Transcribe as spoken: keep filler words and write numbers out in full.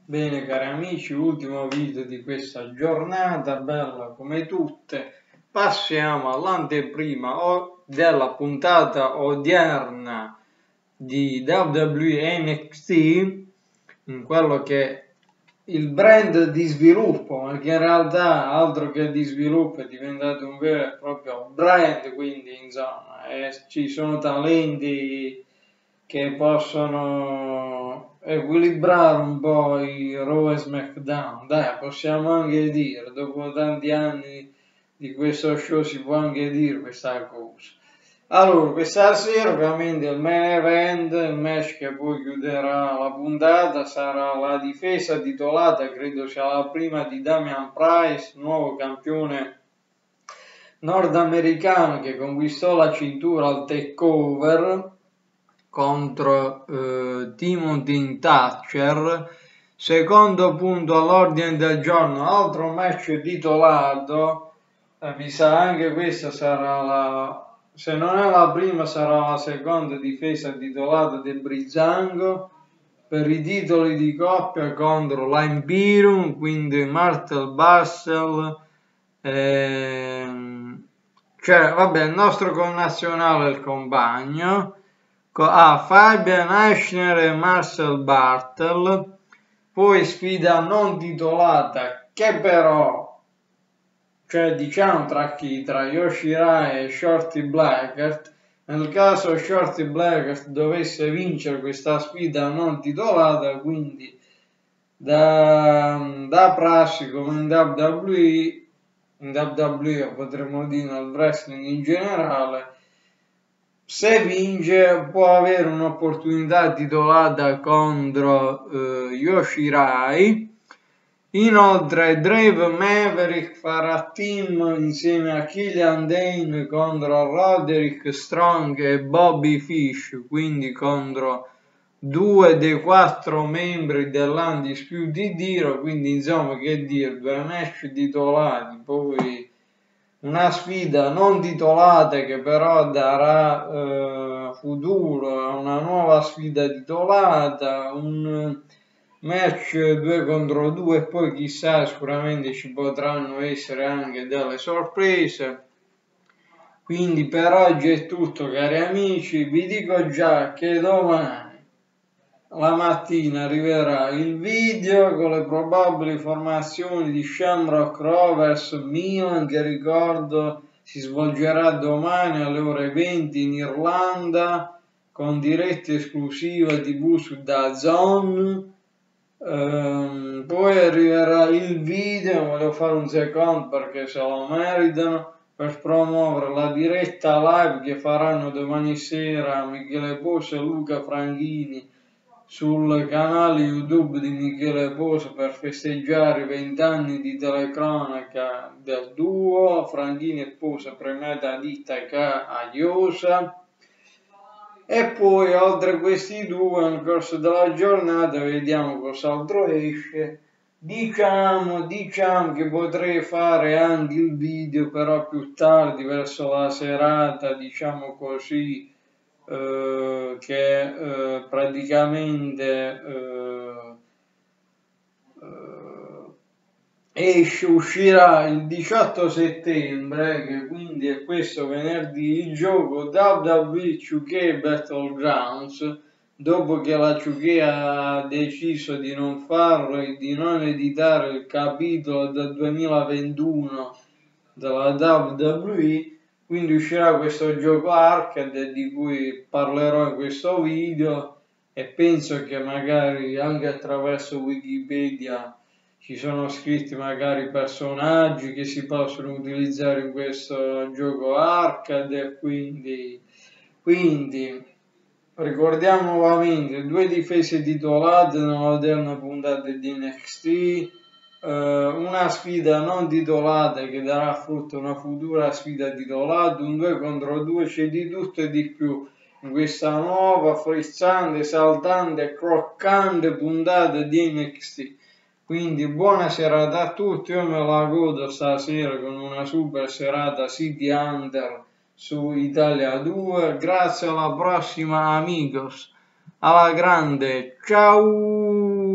Bene cari amici, ultimo video di questa giornata, bella come tutte. Passiamo all'anteprima della puntata odierna di W W E N X T, in quello che è il brand di sviluppo, ma che in realtà altro che di sviluppo è diventato un vero e proprio brand, quindi insomma eh, ci sono talenti che possono equilibrare un po' i Raw e SmackDown, dai, possiamo anche dire, dopo tanti anni di questo show si può anche dire questa cosa. Allora, questa sera ovviamente il main event, il match che poi chiuderà la puntata, sarà la difesa titolata, credo sia la prima di Damian Price, nuovo campione nordamericano che conquistò la cintura al takeover contro eh, Timothy Thatcher. Secondo punto all'ordine del giorno, altro match titolato, eh, mi sa anche questa sarà la, se non è la prima sarà la seconda difesa titolata del Breezango per i titoli di coppia contro l'Imperium, quindi Martel Barcel, ehm, cioè vabbè il nostro connazionale il compagno a ah, Fabian Aichner e Marcel Bartel. Poi sfida non titolata che però, cioè diciamo tra chi? Tra Yoshirai e Shorty Blackheart. Nel caso Shorty Blackheart dovesse vincere questa sfida non titolata, quindi da, da prassi come in W W E, in W W E potremmo dire nel wrestling in generale, se vince può avere un'opportunità titolata contro eh, Yoshirai. Inoltre Drave Maverick farà team insieme a Killian Dane contro Roderick Strong e Bobby Fish, quindi contro due dei quattro membri dell'Undisputed Era, quindi insomma che dire, due match titolati, poi una sfida non titolata che però darà eh, futuro a una nuova sfida titolata, un match due contro due e poi chissà sicuramente ci potranno essere anche delle sorprese. Quindi per oggi è tutto cari amici, vi dico già che domani la mattina arriverà il video con le probabili formazioni di Shamrock Rovers Milan, che ricordo si svolgerà domani alle ore venti in Irlanda con diretta esclusiva tivù su DAZN. Ehm, poi arriverà il video, voglio fare un secondo perché se lo meritano, per promuovere la diretta live che faranno domani sera Michele Poso e Luca Franchini sul canale YouTube di Michele Poso per festeggiare i vent'anni di telecronaca del duo Franchini e Poso, premiata ditta K a Iosa. E poi oltre a questi due nel corso della giornata vediamo cos'altro esce. Diciamo, diciamo che potrei fare anche il video però più tardi verso la serata, diciamo così, eh, che eh, praticamente eh, eh, esce, uscirà il diciotto settembre, che quindi è questo venerdì, il gioco W W E two K Battlegrounds, dopo che la two K ha deciso di non farlo e di non editare il capitolo del duemilaventuno della W W E. Quindi uscirà questo gioco arcade di cui parlerò in questo video e penso che magari anche attraverso Wikipedia ci sono scritti magari personaggi che si possono utilizzare in questo gioco arcade, quindi, quindi ricordiamo nuovamente due difese titolate nell'odierna puntata di N X T, una sfida non titolata che darà frutto a una futura sfida titolata, un due contro due, c'è di tutto e di più in questa nuova, frizzante, saltante e croccante puntata di N X T. Quindi buona serata a tutti, io me la godo stasera con una super serata City Hunter su Italia due, grazie alla prossima amigos, alla grande, ciao!